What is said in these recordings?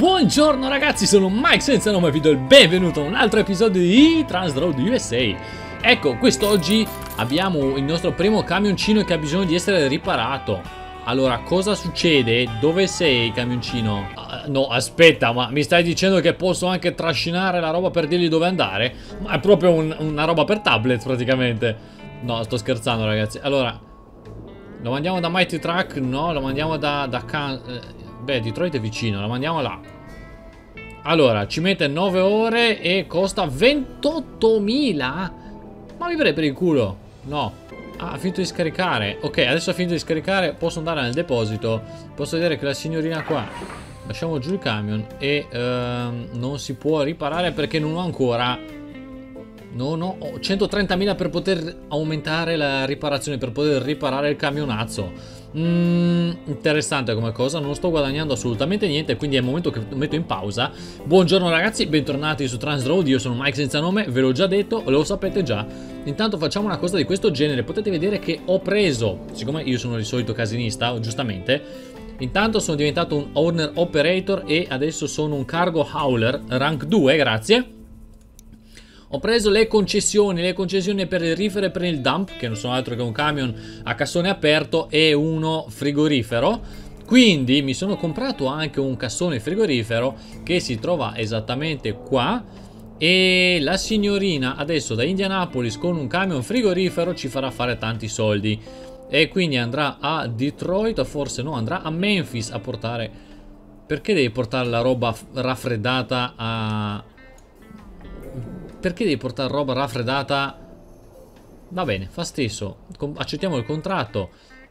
Buongiorno ragazzi, sono Mike senza nome e vi do il benvenuto a un altro episodio di Transroad USA. Ecco, quest'oggi abbiamo il nostro primo camioncino che ha bisogno di essere riparato. Allora, cosa succede? Dove sei, camioncino? No, aspetta, ma mi stai dicendo che posso anche trascinare la roba per dirgli dove andare? Ma è proprio una roba per tablet praticamente. No, sto scherzando ragazzi. Allora, lo mandiamo da Mighty Truck? No, lo mandiamo beh, Detroit è vicino, lo mandiamo là. Allora, ci mette 9 ore e costa 28.000? Ma mi prende per il culo. No. Ah, ha finito di scaricare. Ok, adesso ha finito di scaricare. Posso andare nel deposito. Posso vedere che la signorina qua. Lasciamo giù il camion. E non si può riparare perché non ho ancora. No, no, ho 130.000 per poter aumentare la riparazione, per poter riparare il camionazzo. Interessante come cosa, non sto guadagnando assolutamente niente, quindi è il momento che metto in pausa. Buongiorno ragazzi, bentornati su Transroad, io sono Mike senza nome, ve l'ho già detto, lo sapete già. Intanto facciamo una cosa di questo genere, potete vedere che ho preso, siccome io sono il solito casinista, giustamente, intanto sono diventato un owner operator e adesso sono un cargo hauler, rank 2, grazie. Ho preso le concessioni per il reefer e per il dump, che non sono altro che un camion a cassone aperto e uno frigorifero. Quindi mi sono comprato anche un cassone frigorifero che si trova esattamente qua. E la signorina adesso da Indianapolis con un camion frigorifero ci farà fare tanti soldi. E quindi andrà a Detroit, o forse no, andrà a Memphis a portare... Perché devi portare la roba raffreddata a... Perché devi portare roba raffreddata? Va bene, fa stesso. Accettiamo il contratto.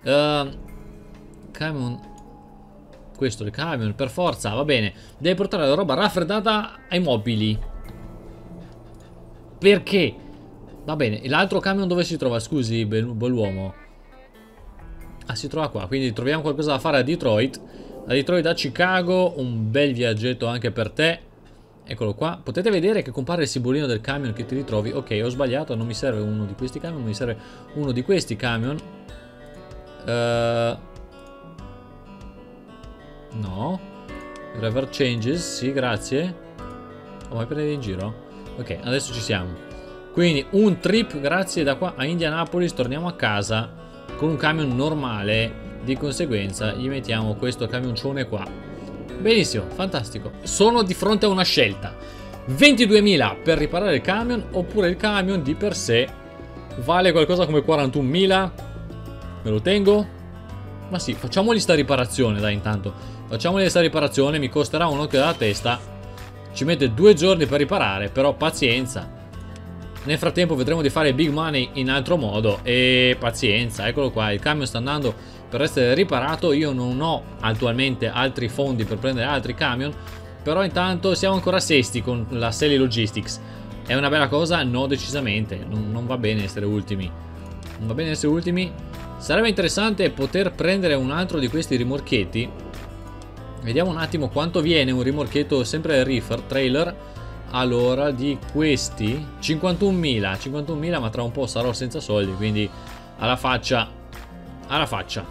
Camion. Questo è il camion, per forza, va bene. Devi portare la roba raffreddata ai mobili. Perché? Va bene, l'altro camion dove si trova? Scusi, bell'uomo. Ah, si trova qua, quindi troviamo qualcosa da fare a Detroit. Da Detroit a Chicago, un bel viaggetto anche per te. Eccolo qua, potete vedere che compare il simbolino del camion che ti ritrovi. Ok, ho sbagliato, non mi serve uno di questi camion, mi serve uno di questi camion. No. Driver changes, sì, grazie. Oh, ma prendete in giro? Ok, adesso ci siamo. Quindi un trip, grazie, da qua a Indianapolis, torniamo a casa con un camion normale. Di conseguenza gli mettiamo questo camioncione qua. Benissimo, fantastico. Sono di fronte a una scelta: 22.000 per riparare il camion, oppure il camion di per sé vale qualcosa come 41.000. Me lo tengo? Ma sì, facciamogli sta riparazione, dai, intanto. Facciamogli sta riparazione, mi costerà un occhio dalla testa. Ci mette 2 giorni per riparare, però pazienza. Nel frattempo vedremo di fare big money in altro modo. E pazienza, eccolo qua, il camion sta andando per essere riparato. Io non ho attualmente altri fondi per prendere altri camion, però intanto siamo ancora sesti con la Selly Logistics. È una bella cosa? No, decisamente. Non va bene essere ultimi. Non va bene essere ultimi. Sarebbe interessante poter prendere un altro di questi rimorchetti. Vediamo un attimo quanto viene un rimorchetto sempre reefer, trailer. Allora, di questi 51.000. 51.000, ma tra un po' sarò senza soldi, quindi alla faccia. Alla faccia.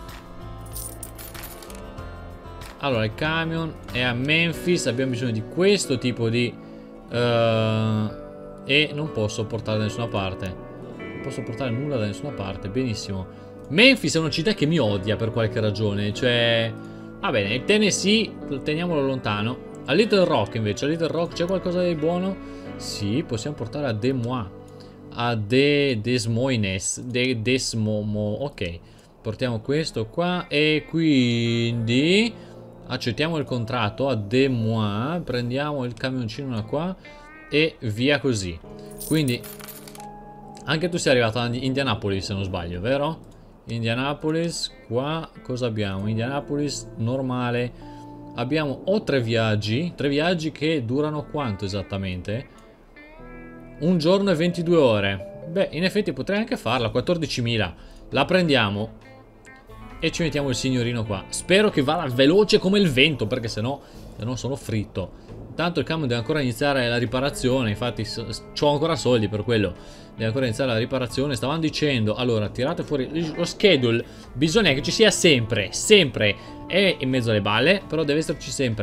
Allora, il camion è a Memphis. Abbiamo bisogno di questo tipo di e non posso portare da nessuna parte. Non posso portare nulla da nessuna parte. Benissimo. Memphis è una città che mi odia per qualche ragione. Cioè, va bene, il Tennessee teniamolo lontano. A Little Rock invece, a Little Rock c'è qualcosa di buono? Sì, possiamo portare a Des Moines. A Des Moines. Ok. Portiamo questo qua e quindi accettiamo il contratto a Des Moines. Prendiamo il camioncino da qua e via così. Quindi anche tu sei arrivato a Indianapolis se non sbaglio, vero? Indianapolis, qua cosa abbiamo? Indianapolis normale. Abbiamo o 3 viaggi. 3 viaggi che durano quanto esattamente? Un giorno e 22 ore. Beh, in effetti potrei anche farla. 14.000. La prendiamo e ci mettiamo il signorino qua. Spero che vada veloce come il vento, perché sennò sono fritto. Intanto il camion deve ancora iniziare la riparazione. Infatti ho ancora soldi per quello. Deve ancora iniziare la riparazione. Stavamo dicendo, allora, tirate fuori lo schedule. Bisogna che ci sia sempre. Sempre. È in mezzo alle balle, però deve esserci sempre.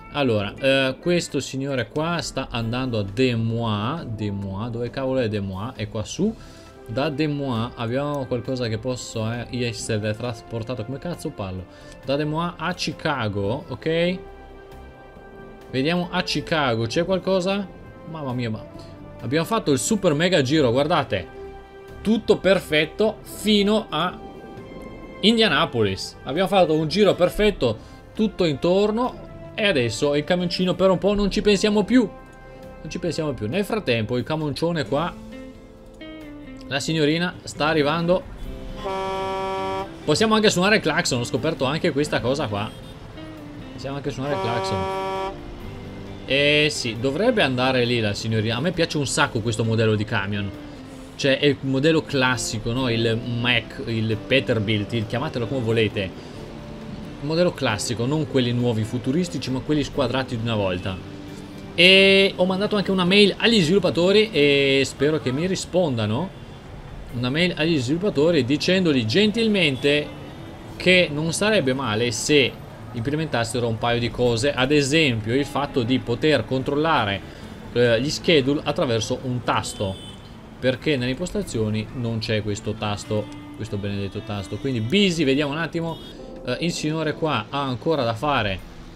Allora, questo signore qua sta andando a Demois. Demois, dove cavolo è Demois? È qua su. Da Demois abbiamo qualcosa che possa essere trasportato. Come cazzo parlo? Da Demois a Chicago, ok? Vediamo a Chicago, c'è qualcosa? Mamma mia, ma abbiamo fatto il super mega giro, guardate. Tutto perfetto fino a Indianapolis. Abbiamo fatto un giro perfetto tutto intorno. E adesso il camioncino per un po' non ci pensiamo più. Non ci pensiamo più. Nel frattempo il camioncione qua, la signorina sta arrivando. Possiamo anche suonare il clacson. Ho scoperto anche questa cosa qua. Possiamo anche suonare il clacson. Eh sì, dovrebbe andare lì la signorina. A me piace un sacco questo modello di camion. Cioè è il modello classico, no? Il Mack, il Peterbilt, chiamatelo come volete. Modello classico, non quelli nuovi futuristici, ma quelli squadrati di una volta. E ho mandato anche una mail agli sviluppatori e spero che mi rispondano. Una mail agli sviluppatori dicendogli gentilmente che non sarebbe male se implementassero un paio di cose, ad esempio il fatto di poter controllare gli schedule attraverso un tasto, perché nelle impostazioni non c'è questo tasto, questo benedetto tasto. Quindi busy, vediamo un attimo. Il signore qua ha ancora da fare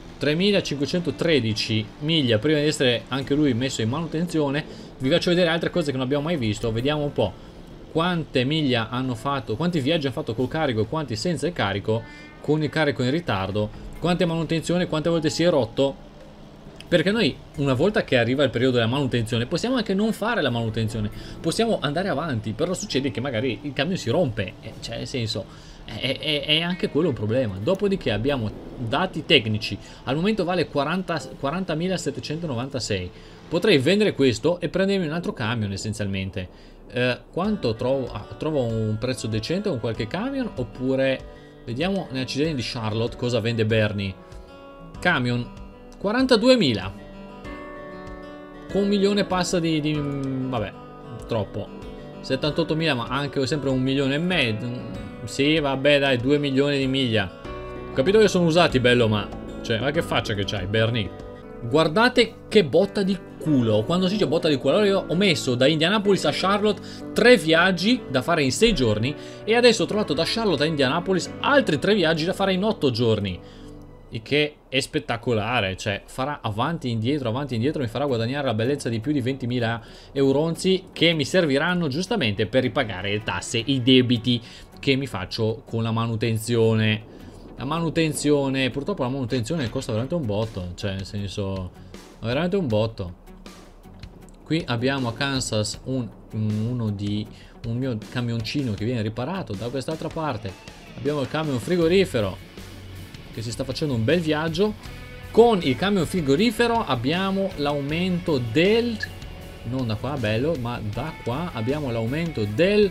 3513 miglia prima di essere anche lui messo in manutenzione. Vi faccio vedere altre cose che non abbiamo mai visto. Vediamo un po' quante miglia hanno fatto, quanti viaggi hanno fatto col carico e quanti senza il carico, con il carico in ritardo, quante manutenzioni, quante volte si è rotto. Perché noi una volta che arriva il periodo della manutenzione possiamo anche non fare la manutenzione, possiamo andare avanti, però succede che magari il camion si rompe, cioè nel senso è anche quello un problema. Dopodiché abbiamo dati tecnici, al momento vale 40.796. Potrei vendere questo e prendermi un altro camion essenzialmente. Quanto trovo? Trovo un prezzo decente con qualche camion, oppure vediamo nella cittadina di Charlotte cosa vende Bernie. Camion 42.000 con 1 milione passa di vabbè, troppo. 78.000, ma anche sempre 1,5 milioni. Sì, vabbè, dai, 2 milioni di miglia. Ho capito che sono usati, bello, ma cioè, ma che faccia che c'hai, Bernie? Guardate che botta di culo. Quando si dice botta di culo, allora io ho messo da Indianapolis a Charlotte 3 viaggi da fare in 6 giorni e adesso ho trovato da Charlotte a Indianapolis altri 3 viaggi da fare in 8 giorni. Il che è spettacolare, cioè farà avanti e indietro, mi farà guadagnare la bellezza di più di 20.000 euronzi che mi serviranno giustamente per ripagare le tasse, i debiti che mi faccio con la manutenzione. La manutenzione, purtroppo la manutenzione costa veramente un botto, cioè nel senso, veramente un botto. Qui abbiamo a Kansas un mio camioncino che viene riparato. Da quest'altra parte abbiamo il camion frigorifero che si sta facendo un bel viaggio. Con il camion frigorifero abbiamo l'aumento del, non da qua, bello, ma da qua abbiamo l'aumento del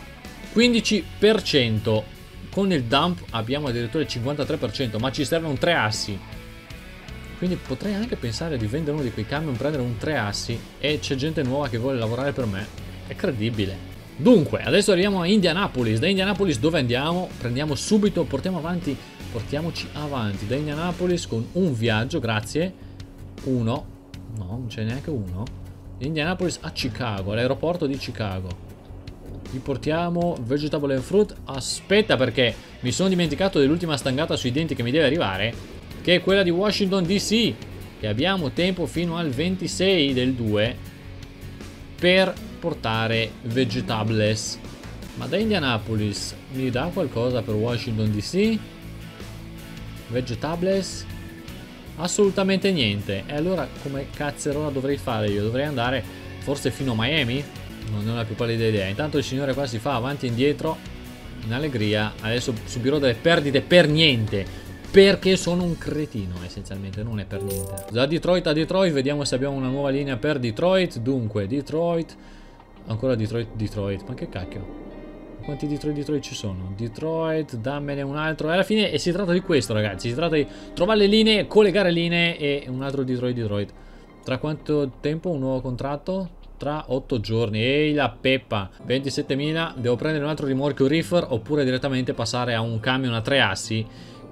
15%. Con il dump abbiamo addirittura il 53%, ma ci serve un 3 assi. Quindi potrei anche pensare di vendere uno di quei camion, prendere un 3 assi, e c'è gente nuova che vuole lavorare per me. È credibile. Dunque, adesso arriviamo a Indianapolis. Da Indianapolis dove andiamo? Prendiamo subito, portiamoci avanti da Indianapolis con un viaggio, grazie. Uno, no, non c'è neanche uno. Indianapolis a Chicago, all'aeroporto di Chicago. Vi portiamo vegetable and fruit. Aspetta, perché mi sono dimenticato dell'ultima stangata sui denti che mi deve arrivare, che è quella di Washington DC, che abbiamo tempo fino al 26 del 2 per portare vegetables. Ma da Indianapolis mi dà qualcosa per Washington DC? Vegetables? Assolutamente niente. E allora come cazzerola dovrei fare io? Dovrei andare forse fino a Miami? Non ho la più pallida idea. Intanto il signore qua si fa avanti e indietro in allegria. Adesso subirò delle perdite per niente, perché sono un cretino essenzialmente, non è per niente. Da Detroit a Detroit vediamo se abbiamo una nuova linea per Detroit. Dunque Detroit, ancora Detroit, ma che cacchio, quanti Detroit ci sono? Detroit, dammene un altro. E alla fine si tratta di questo, ragazzi, si tratta di trovare le linee, collegare linee, e un altro Detroit. Tra quanto tempo un nuovo contratto? Tra 8 giorni. Ehi la peppa, 27.000. Devo prendere un altro rimorchio reefer oppure direttamente passare a un camion a 3 assi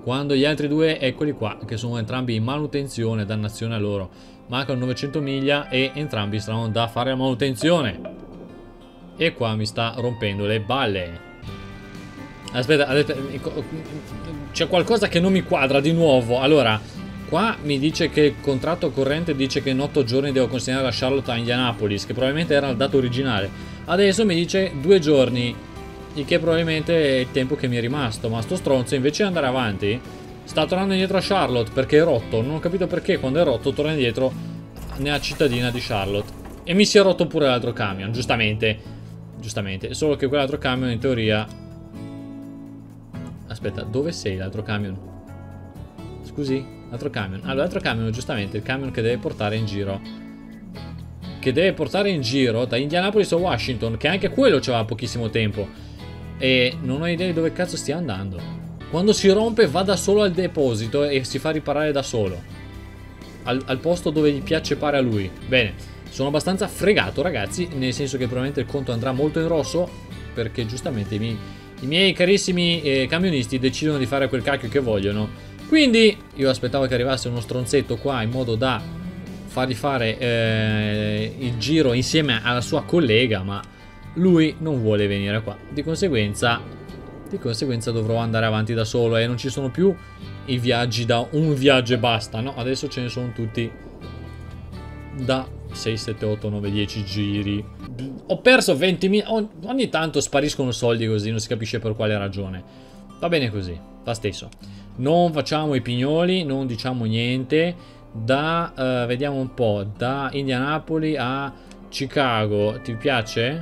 Quando gli altri due, eccoli qua, che sono entrambi in manutenzione, dannazione a loro. Mancano 900 miglia e entrambi saranno da fare la manutenzione. E qua mi sta rompendo le balle. Aspetta, c'è qualcosa che non mi quadra di nuovo. Allora, qua mi dice che il contratto corrente dice che in 8 giorni devo consegnare la Charlotte a Indianapolis, che probabilmente era il dato originale. Adesso mi dice 2 giorni, il che probabilmente è il tempo che mi è rimasto. Ma sto stronzo, invece di andare avanti, sta tornando indietro a Charlotte perché è rotto. Non ho capito perché quando è rotto torna indietro nella cittadina di Charlotte. E mi si è rotto pure l'altro camion, giustamente. Giustamente, solo che quell'altro camion in teoria... Aspetta, dove sei l'altro camion? Scusi, l'altro camion. Allora, l'altro camion, giustamente, il camion che deve portare in giro. Che deve portare in giro da Indianapolis a Washington, che anche quello c'aveva pochissimo tempo. E non ho idea di dove cazzo stia andando. Quando si rompe va da solo al deposito e si fa riparare da solo. Al posto dove gli piace pare a lui. Bene. Sono abbastanza fregato, ragazzi, nel senso che probabilmente il conto andrà molto in rosso, perché giustamente i miei carissimi camionisti decidono di fare quel cacchio che vogliono. Quindi io aspettavo che arrivasse uno stronzetto qua in modo da fargli fare il giro insieme alla sua collega, ma lui non vuole venire qua. Di conseguenza dovrò andare avanti da solo e non ci sono più i viaggi da un viaggio e basta, no? Adesso ce ne sono tutti da 6, 7, 8, 9, 10 giri. Ho perso 20.000. Ogni tanto spariscono soldi così, non si capisce per quale ragione. Va bene così, va stesso. Non facciamo i pignoli, non diciamo niente. Vediamo un po'. Da Indianapolis a Chicago, ti piace?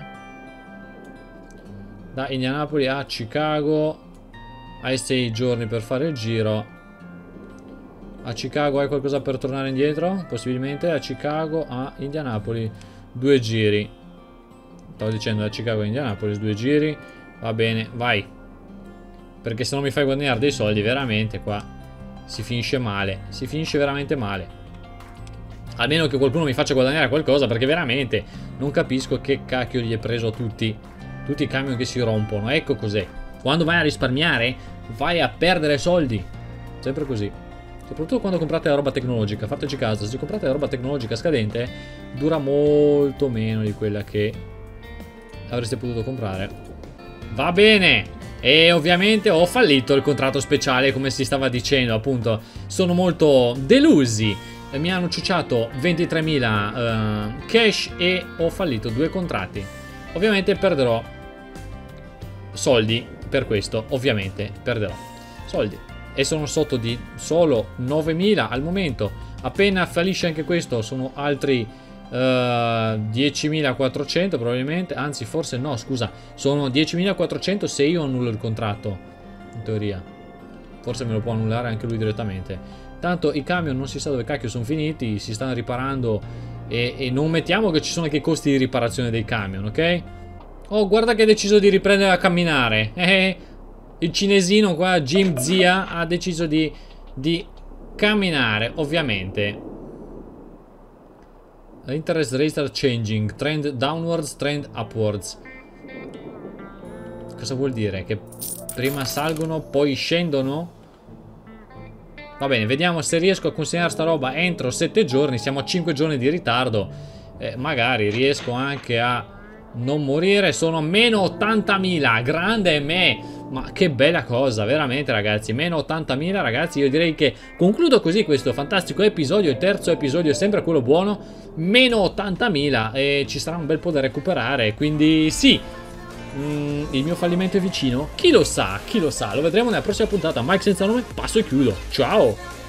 Da Indianapolis a Chicago hai 6 giorni per fare il giro. A Chicago hai qualcosa per tornare indietro? Possibilmente. A Chicago a Indianapolis 2 giri. Stavo dicendo da Chicago a Indianapolis 2 giri. Va bene, vai. Perché se non mi fai guadagnare dei soldi, veramente qua si finisce male. Si finisce veramente male. Almeno che qualcuno mi faccia guadagnare qualcosa, perché veramente non capisco che cacchio gli è preso a tutti i camion che si rompono. Ecco cos'è. Quando vai a risparmiare vai a perdere soldi. Sempre così. Soprattutto quando comprate la roba tecnologica. Fateci caso, se comprate la roba tecnologica scadente dura molto meno di quella che avreste potuto comprare. Va bene. E ovviamente ho fallito il contratto speciale, come si stava dicendo, appunto. Sono molto delusi. Mi hanno ciucciato 23.000 cash e ho fallito 2 contratti. Ovviamente perderò soldi per questo. Ovviamente perderò soldi. E sono sotto di solo 9.000 al momento. Appena fallisce anche questo sono altri 10.400 probabilmente. Anzi forse no, scusa. Sono 10.400 se io annullo il contratto. In teoria. Forse me lo può annullare anche lui direttamente. Tanto i camion non si sa dove cacchio sono finiti. Si stanno riparando. E non mettiamo che ci sono anche i costi di riparazione dei camion, ok? Oh, guarda che ha deciso di riprendere a camminare. Il cinesino qua, Jim Zia, ha deciso di camminare, ovviamente. Interest rates are changing. Trend downwards, trend upwards. Cosa vuol dire? Che prima salgono, poi scendono? Va bene, vediamo se riesco a consegnare sta roba entro 7 giorni. Siamo a 5 giorni di ritardo. Magari riesco anche a non morire. Sono meno 80.000. Grande me. Ma che bella cosa, veramente ragazzi. Meno 80.000 ragazzi. Io direi che concludo così questo fantastico episodio. Il terzo episodio è sempre quello buono. Meno 80.000 e ci sarà un bel po' da recuperare. Quindi sì, il mio fallimento è vicino. Chi lo sa, chi lo sa. Lo vedremo nella prossima puntata. Mike senza nome, passo e chiudo. Ciao.